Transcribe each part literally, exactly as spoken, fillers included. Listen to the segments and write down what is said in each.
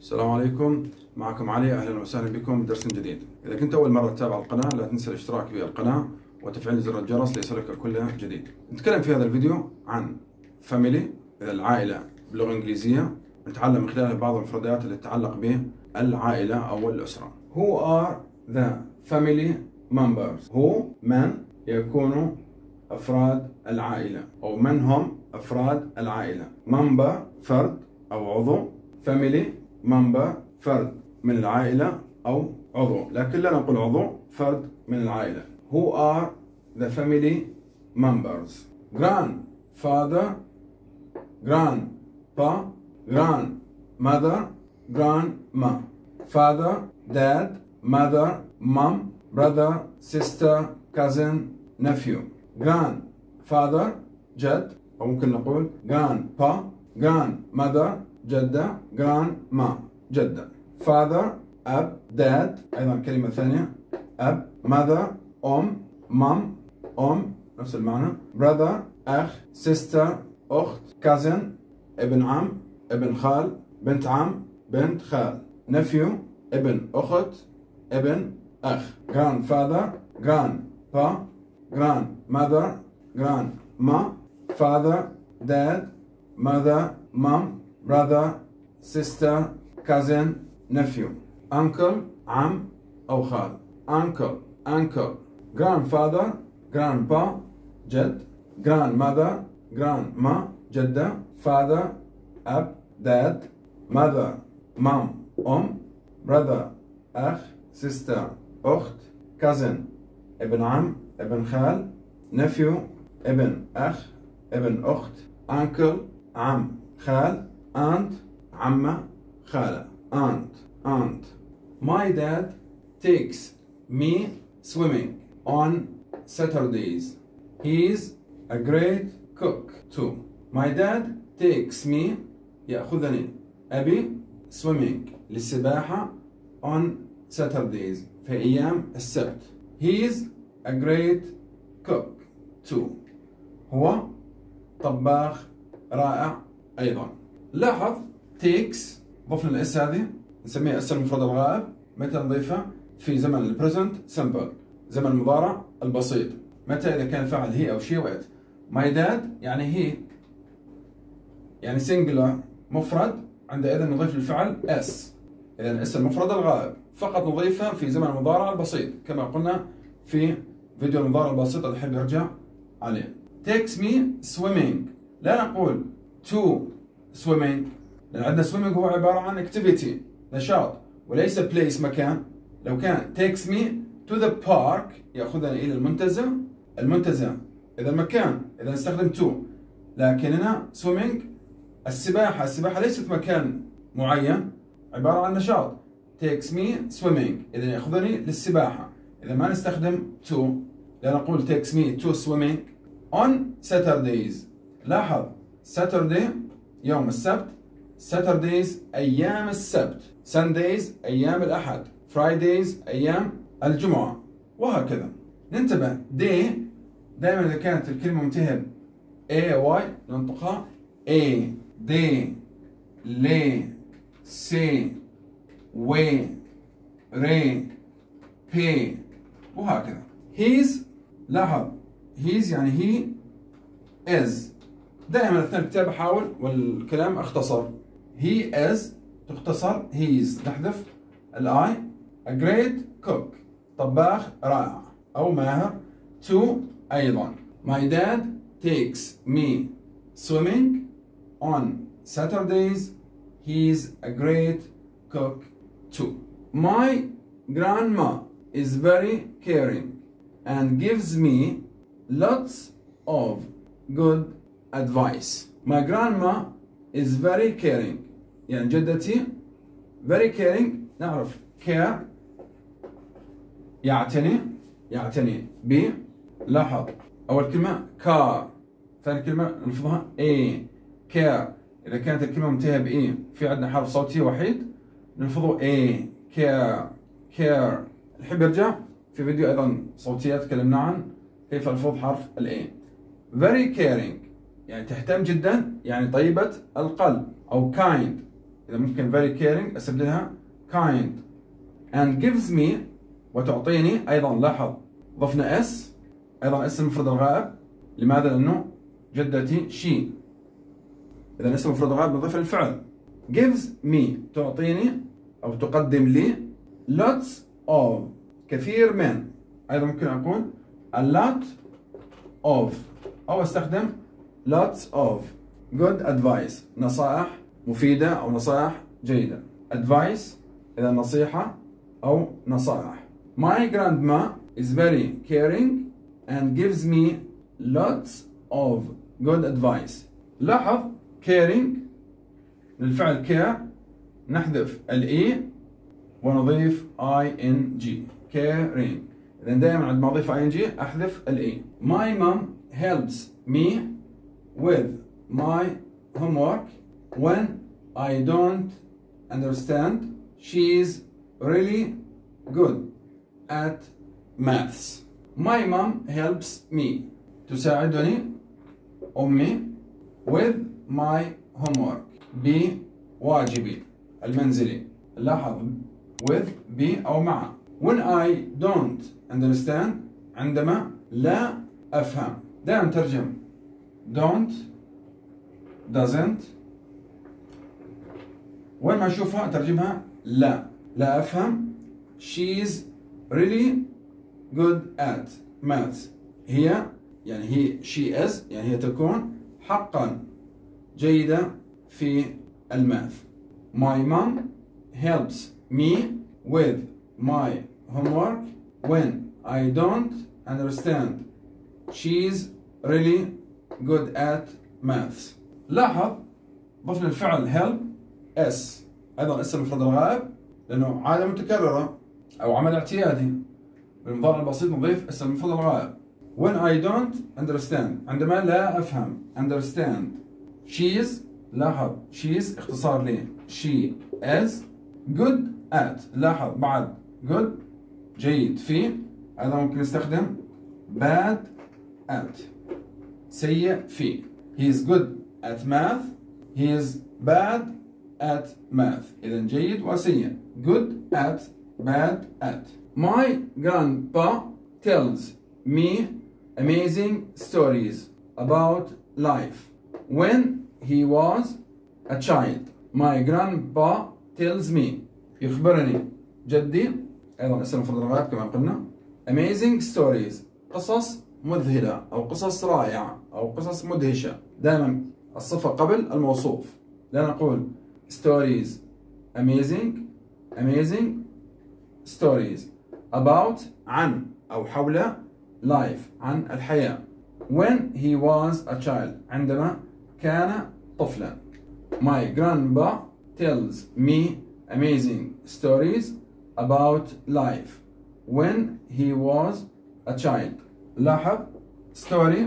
السلام عليكم، معكم علي. أهلا وسهلا بكم بدرس جديد. إذا كنت أول مرة تتابع القناة لا تنسى الاشتراك في القناة وتفعيل زر الجرس ليصلك كل جديد. نتكلم في هذا الفيديو عن family، العائلة باللغة الإنجليزية. نتعلم من خلالها بعض المفردات التي تتعلق بالعائلة أو الأسرة. Who are the family members؟ Who من يكون أفراد العائلة، أو من هم أفراد العائلة. member فرد أو عضو، family member فرد من العائلة أو عضو، لكن لا نقول عضو، فرد من العائلة. Who are the family members؟ grandfather، grandpa، grandmother، grandma. father، dad، mother، mom، brother، sister، cousin، nephew. grandfather جد، أو ممكن نقول grandpa، grandmother جدة، grandma جدة. father أب، dad أيضا كلمة ثانية أب، mother أم، mom أم نفس المعنى، brother أخ، sister أخت، cousin ابن عم، ابن خال، بنت عم، بنت خال، nephew ابن أخت، ابن أخ. grandfather، grandpa، grandmother، grandma. father، dad، mother، mom، brother، sister، cousin، nephew. uncle عم أو خال، uncle uncle. grandfather، grandpa جد، grandmother، grandma جدة، father أب، dad، mother mom أم، brother أخ، sister أخت، cousin ابن عم، ابن خال، nephew ابن أخ، ابن أخت، uncle عم خال، aunt عمة خالة، aunt aunt. My dad takes me swimming on Saturdays. He's a great cook too. My dad takes me يأخذني أبي swimming للسباحة on Saturdays في أيام السبت. He's a great cook too. هو طباخ رائع أيضا. لاحظ takes ضفنا الاس هذه نسميها اس المفرد الغائب. متى نضيفها؟ في زمن البريزنت سمبل، زمن المضارع البسيط. متى؟ إذا كان فعل هي أو شي وإت. my dad يعني هي، يعني singular مفرد، عندئذ نضيف للفعل اس. إذا اس المفرد الغائب فقط نضيفها في زمن المضارع البسيط كما قلنا في فيديو المضارع البسيط اللي يحب يرجع عليه. takes me swimming لا نقول to swimming، لأن عندنا swimming هو عبارة عن activity نشاط وليس place مكان. لو كان takes me to the park يأخذني إلى المنتزه، المنتزه إذا مكان، إذا نستخدم to. لكننا swimming السباحة، السباحة ليست مكان معين، عبارة عن نشاط. takes me swimming إذا يأخذني للسباحة، إذا ما نستخدم to. لا نقول takes me to swimming on Saturdays. لاحظ Saturday يوم السبت، Saturdays أيام السبت، Sundays أيام الأحد، Fridays أيام الجمعة، وهكذا. ننتبه day دائما إذا كانت الكلمة منتهية ب A Y ننطقها A، day، لي، سي، وي، ري، بي، وهكذا. he's لاحظ he's يعني he is. دائما اثناء الكتابة حاول والكلام اختصر. he is تختصر he's، نحذف الاي. a great cook طباخ رائع او ماهر. to ايضا. my dad takes me swimming on Saturdays. he's a great cook too. my grandma is very caring and gives me lots of good advice. My grandma is very caring يعني جدتي very caring. نعرف care يعتني، يعتني ب. لاحظ أول كلمة car، ثاني كلمة نلفظها a care. إذا كانت الكلمة منتهية ب e في عندنا حرف صوتي وحيد نلفظه a care care. نحب يرجع في فيديو أيضا صوتيات تكلمنا عن كيف نلفظ حرف ال a. very caring يعني تهتم جدا، يعني طيبة القلب، أو kind إذا ممكن very caring أستبدلها kind. and gives me وتعطيني أيضا لاحظ ضفنا s أيضا اسم مفرد الغائب. لماذا؟ لأنه جدتي she. إذا اسم مفرد الغائب نضيف للفعل. gives me تعطيني أو تقدم لي lots of كثير من. أيضا ممكن أقول a lot of أو أستخدم lots of good advice نصائح مفيدة أو نصائح جيدة. advice إذا نصيحة أو نصائح. my grandma is very caring and gives me lots of good advice. لاحظ caring للفعل care نحذف ال e ونضيف ing caring. إذا دائما عندما أضيف ing أحذف ال e. my mom helps me with my homework when I don't understand. She's really good at maths. My mom helps me تساعدني أمي with my homework بواجبي المنزلي. لاحظ with ب أو مع. when I don't understand عندما لا أفهم. دائما ترجم don't doesn't وين ما أشوفها ترجمها لا لا أفهم. she's really good at maths هي يعني هي she is يعني هي تكون حقا جيدة في الماث. my mom helps me with my homework when I don't understand. she's really good at maths. لاحظ ضفنا الفعل help s أيضا اسم مفرد الغائب لأنه عادة متكررة أو عمل اعتيادي. بالمضارع البسيط نضيف اسم مفرد الغائب. when I don't understand عندما لا أفهم understand. she's لاحظ she's اختصار لي she is good at. لاحظ بعد good جيد في أيضا ممكن نستخدم bad at سيء في. he is good at math he is bad at math. إذا جيد وسيء good at bad at. my grandpa tells me amazing stories about life when he was a child. my grandpa tells me يخبرني جدي أيضا اسم مفرد الغائب كما قلنا. amazing stories قصص مذهلة أو قصص رائعة أو قصص مدهشة. دائما الصفة قبل الموصوف. لا نقول stories amazing amazing stories about عن أو حول life عن الحياة. when he was a child عندما كان طفلا. my grandpa tells me amazing stories about life when he was a child. لاحظ story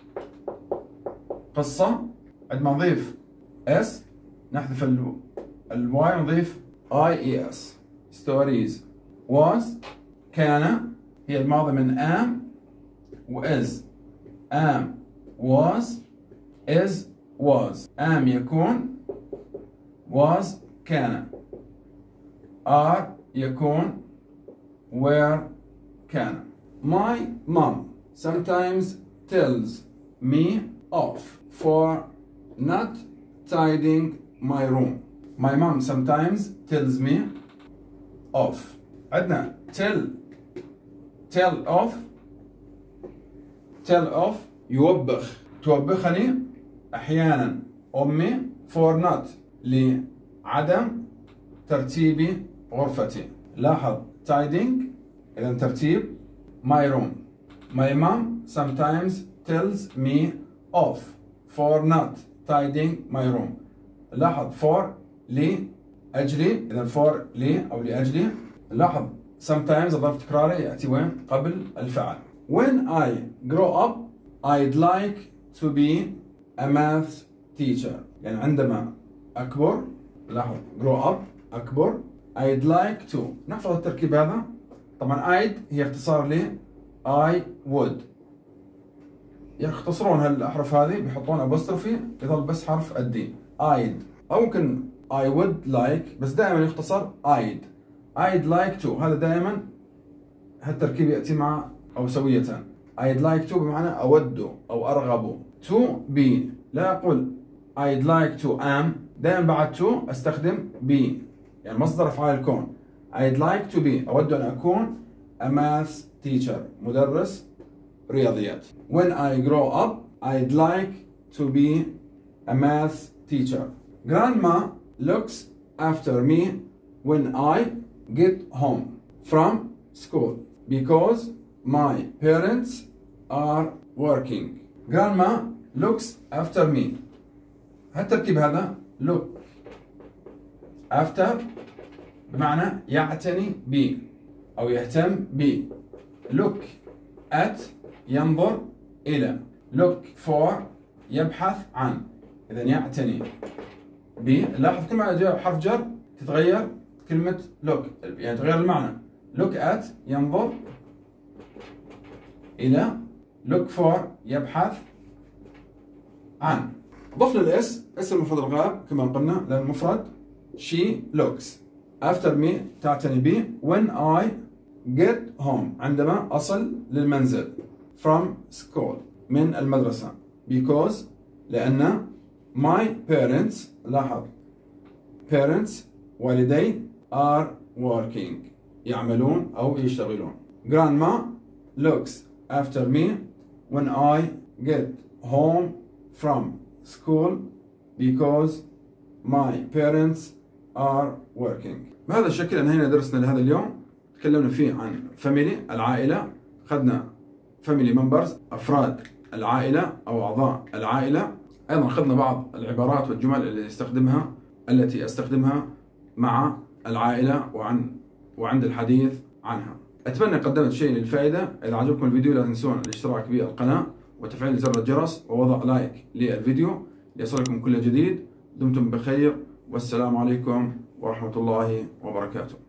قصة عندما نضيف s نحذف ال الواي نضيف ies. stories was كان هي الماضي من am و is. am was is was. am يكون was كان. are يكون were كان. my mom sometimes tells me off for not tidying my room. my mom sometimes tells me off. عندنا tell tell off tell off يوبخ توبخني أحيانا أمي for not لعدم ترتيب غرفتي. لاحظ tidying إذا ترتيب my room. my mom sometimes tells me off for not tidying my room. لاحظ for لأجلي إذا for لي أو لأجلي. لاحظ sometimes الظرف تكراري يأتي وين؟ قبل الفعل. when I grow up I'd like to be a math teacher. يعني عندما أكبر لاحظ grow up أكبر I'd like to نحفظ التركيب هذا. طبعا I'd هي اختصار لي I would. يختصرون هالأحرف هذه بيحطون أبوستروفي يظل بس حرف الدي. I'd أو ممكن I would like، بس دائما يختصر I'd. I'd like to، هذا دائما هالتركيب يأتي مع أو سوية. I'd like to بمعنى أود أو أرغب. To be، لا أقول I'd like to am، دائما بعد to أستخدم be، يعني مصدر أفعال الكون. I'd like to be، أود أن أكون a maths teacher، مدرس رياضيات. When I grow up I'd like to be a maths teacher. Grandma looks after me when I get home from school because my parents are working. Grandma looks after me. هالتركيب هذا look after بمعنى يعتني بي أو يهتم بي. look at ينظر إلى. look for يبحث عن. إذا يعتني بي. لاحظ كل ما جاء حرف جر تتغير كلمة look، يعني تغير المعنى. look at ينظر إلى. look for يبحث عن. ضفنا الاس، اسم المفرد الغائب كما قلنا لأن المفرد she looks. after me تعتني بي. when I get home عندما أصل للمنزل. from school من المدرسة. because لأن my parents، لاحظ parents والدي are working يعملون أو يشتغلون. grandma looks after me when I get home from school because my parents are working. بهذا الشكل انهينا درسنا لهذا اليوم. تكلمنا فيه عن family العائلة، أخذنا family members أفراد العائلة أو أعضاء العائلة. أيضا أخذنا بعض العبارات والجمل اللي استخدمها التي أستخدمها مع العائلة وعن وعند الحديث عنها. أتمنى قدمت شيء للفائدة. إذا عجبكم الفيديو لا تنسون الاشتراك بالقناة وتفعيل زر الجرس ووضع لايك للفيديو ليصلكم كل جديد. دمتم بخير والسلام عليكم ورحمة الله وبركاته.